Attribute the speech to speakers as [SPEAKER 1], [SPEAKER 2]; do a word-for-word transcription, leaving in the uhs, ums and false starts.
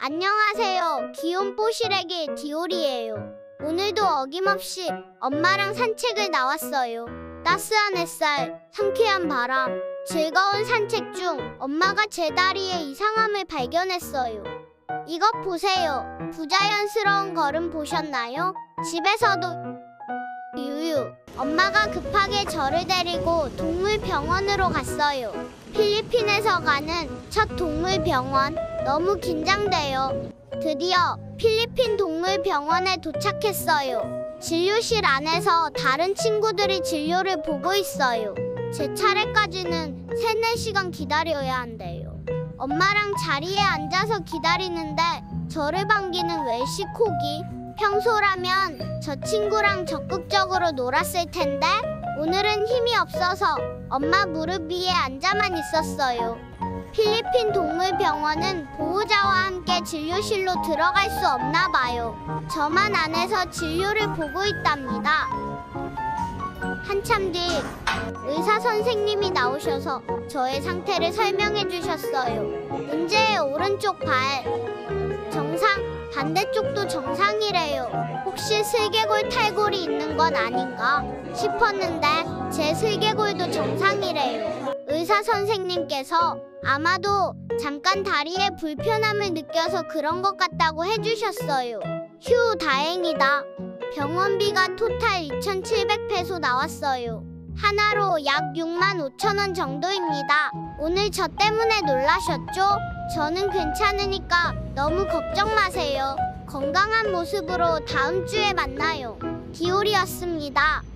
[SPEAKER 1] 안녕하세요. 귀여운 뽀시래기 디올이에요. 오늘도 어김없이 엄마랑 산책을 나왔어요. 따스한 햇살, 상쾌한 바람, 즐거운 산책 중 엄마가 제 다리에 이상함을 발견했어요. 이것 보세요. 부자연스러운 걸음 보셨나요? 집에서도 유유. 엄마가 급하게 저를 데리고 동물병원으로 갔어요. 필리핀에서 가는 첫 동물병원. 너무 긴장돼요. 드디어 필리핀 동물병원에 도착했어요. 진료실 안에서 다른 친구들이 진료를 보고 있어요. 제 차례까지는 세네 시간 기다려야 한대요. 엄마랑 자리에 앉아서 기다리는데 저를 반기는 웰시코기. 평소라면 저 친구랑 적극적으로 놀았을 텐데 오늘은 힘이 없어서 엄마 무릎 위에 앉아만 있었어요. 필리핀 동물병원은 보호자와 함께 진료실로 들어갈 수 없나 봐요. 저만 안에서 진료를 보고 있답니다. 한참 뒤 의사 선생님이 나오셔서 저의 상태를 설명해 주셨어요. 문제의 오른쪽 발 정상, 반대쪽도 정상이래요. 혹시 슬개골 탈골이 있는 건 아닌가 싶었는데 제 슬개골도 정상이래요. 의사 선생님께서 아마도 잠깐 다리에 불편함을 느껴서 그런 것 같다고 해주셨어요. 휴, 다행이다. 병원비가 토탈 이천칠백 페소 나왔어요. 하나로 약 육만 오천 원 정도입니다. 오늘 저 때문에 놀라셨죠? 저는 괜찮으니까 너무 걱정 마세요. 건강한 모습으로 다음 주에 만나요. 디올이었습니다.